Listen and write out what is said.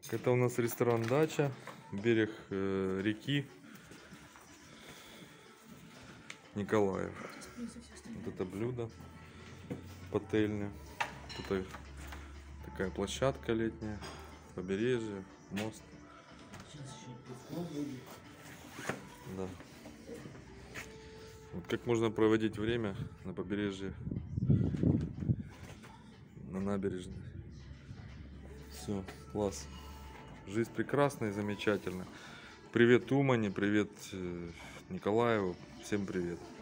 Это у нас ресторан «Дача», берег реки Николаев. Вот это блюдо пательня. Тут такая площадка летняя, побережье, мост. Да. Вот как можно проводить время на побережье, на набережной. Все, класс. Жизнь прекрасная и замечательная. Привет Умане, привет Николаеву. Всем привет.